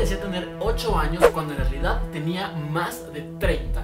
decía tener 8 años cuando en realidad tenía más de 30.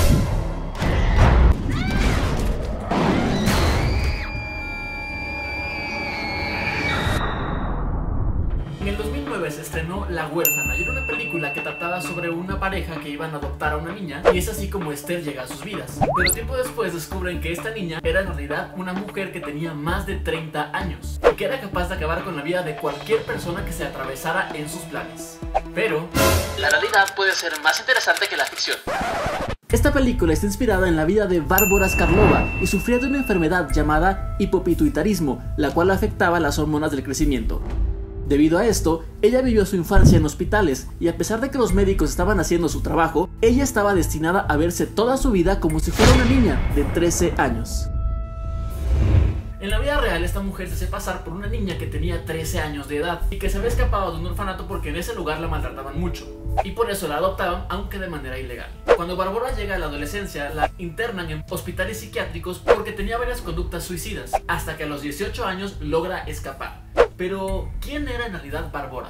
En el 2009 se estrenó La Huérfana y era una película que trataba sobre una pareja que iban a adoptar a una niña, y es así como Esther llega a sus vidas. Pero tiempo después descubren que esta niña era en realidad una mujer que tenía más de 30 años y que era capaz de acabar con la vida de cualquier persona que se atravesara en sus planes. Pero la realidad puede ser más interesante que la ficción. Esta película está inspirada en la vida de Bárbara Skarlova y sufría de una enfermedad llamada hipopituitarismo, la cual afectaba las hormonas del crecimiento. Debido a esto, ella vivió su infancia en hospitales y a pesar de que los médicos estaban haciendo su trabajo, ella estaba destinada a verse toda su vida como si fuera una niña de 13 años. En la vida real, esta mujer se hace pasar por una niña que tenía 13 años de edad y que se había escapado de un orfanato porque en ese lugar la maltrataban mucho y por eso la adoptaban, aunque de manera ilegal. Cuando Bárbara llega a la adolescencia, la internan en hospitales psiquiátricos porque tenía varias conductas suicidas, hasta que a los 18 años logra escapar. Pero, ¿quién era en realidad Bárbara?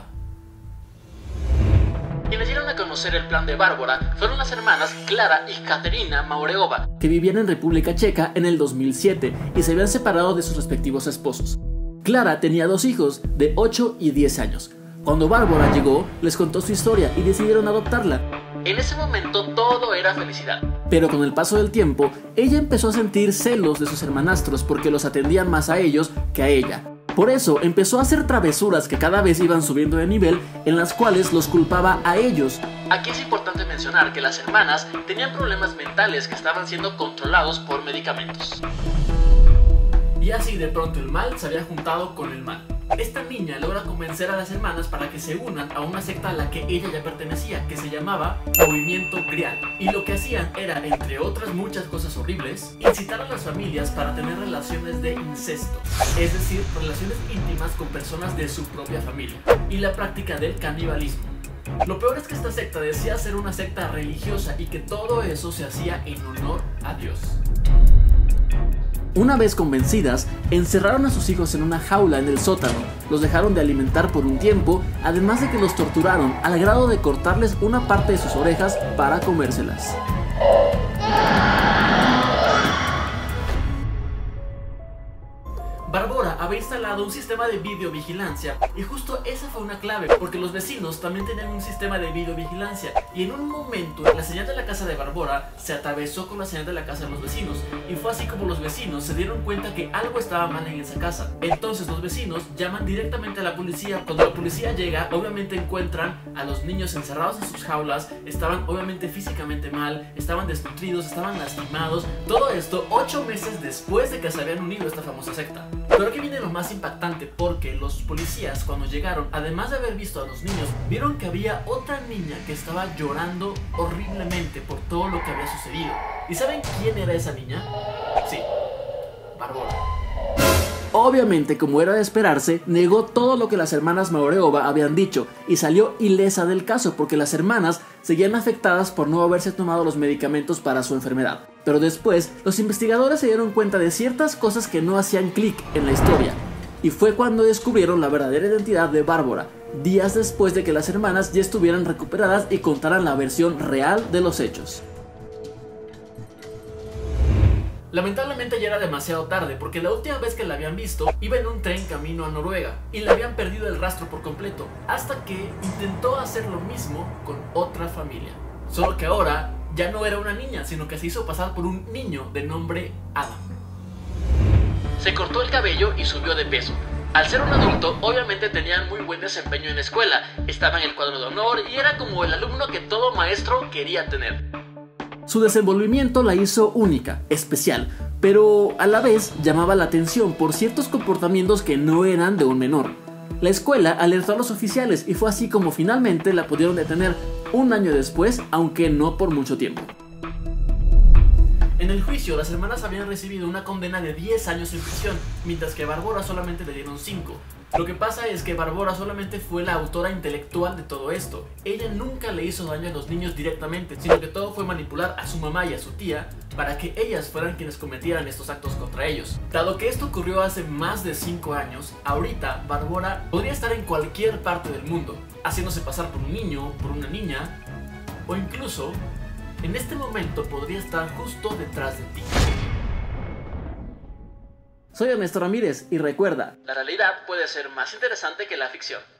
Quienes dieron a conocer el plan de Bárbara fueron las hermanas Klara y Katerina Maureova, que vivían en República Checa en el 2007 y se habían separado de sus respectivos esposos. Klara tenía 2 hijos de 8 y 10 años. Cuando Bárbara llegó, les contó su historia y decidieron adoptarla. En ese momento todo era felicidad. Pero con el paso del tiempo, ella empezó a sentir celos de sus hermanastros porque los atendían más a ellos que a ella. Por eso empezó a hacer travesuras que cada vez iban subiendo de nivel, en las cuales los culpaba a ellos. Aquí es importante mencionar que las hermanas tenían problemas mentales que estaban siendo controlados por medicamentos. Y así de pronto el mal se había juntado con el mal. Esta niña logra convencer a las hermanas para que se unan a una secta a la que ella ya pertenecía, que se llamaba Movimiento Grial. Y lo que hacían era, entre otras muchas cosas horribles, incitar a las familias para tener relaciones de incesto, es decir, relaciones íntimas con personas de su propia familia, y la práctica del canibalismo. Lo peor es que esta secta decía ser una secta religiosa y que todo eso se hacía en honor a Dios. Una vez convencidas, encerraron a sus hijos en una jaula en el sótano, los dejaron de alimentar por un tiempo, además de que los torturaron al grado de cortarles una parte de sus orejas para comérselas. Bárbara había instalado un sistema de videovigilancia y justo esa fue una clave, porque los vecinos también tenían un sistema de videovigilancia y en un momento la señal de la casa de Bárbara se atravesó con la señal de la casa de los vecinos y fue así como los vecinos se dieron cuenta que algo estaba mal en esa casa. Entonces los vecinos llaman directamente a la policía. Cuando la policía llega, obviamente encuentran a los niños encerrados en sus jaulas, estaban obviamente físicamente mal, estaban desnutridos, estaban lastimados, todo esto 8 meses después de que se habían unido a esta famosa secta. Pero aquí viene lo más impactante, porque los policías cuando llegaron, además de haber visto a los niños, vieron que había otra niña que estaba llorando horriblemente por todo lo que había sucedido. ¿Y saben quién era esa niña? Sí, Bárbara. Obviamente, como era de esperarse, negó todo lo que las hermanas Maureova habían dicho y salió ilesa del caso porque las hermanas seguían afectadas por no haberse tomado los medicamentos para su enfermedad. Pero después, los investigadores se dieron cuenta de ciertas cosas que no hacían clic en la historia. Y fue cuando descubrieron la verdadera identidad de Bárbara, días después de que las hermanas ya estuvieran recuperadas y contaran la versión real de los hechos. Lamentablemente ya era demasiado tarde, porque la última vez que la habían visto iba en un tren camino a Noruega y le habían perdido el rastro por completo, hasta que intentó hacer lo mismo con otra familia. Solo que ahora ya no era una niña, sino que se hizo pasar por un niño de nombre Adam. Se cortó el cabello y subió de peso. Al ser un adulto, obviamente tenía muy buen desempeño en la escuela, estaba en el cuadro de honor y era como el alumno que todo maestro quería tener. Su desenvolvimiento la hizo única, especial, pero a la vez llamaba la atención por ciertos comportamientos que no eran de un menor. La escuela alertó a los oficiales y fue así como finalmente la pudieron detener un año después, aunque no por mucho tiempo. En el juicio, las hermanas habían recibido una condena de 10 años en prisión, mientras que a Bárbara solamente le dieron 5. Lo que pasa es que Bárbara solamente fue la autora intelectual de todo esto. Ella nunca le hizo daño a los niños directamente, sino que todo fue manipular a su mamá y a su tía para que ellas fueran quienes cometieran estos actos contra ellos. Dado que esto ocurrió hace más de 5 años, ahorita Bárbara podría estar en cualquier parte del mundo, haciéndose pasar por un niño, por una niña, o incluso, en este momento podría estar justo detrás de ti. Soy Ernesto Ramírez y recuerda, la realidad puede ser más interesante que la ficción.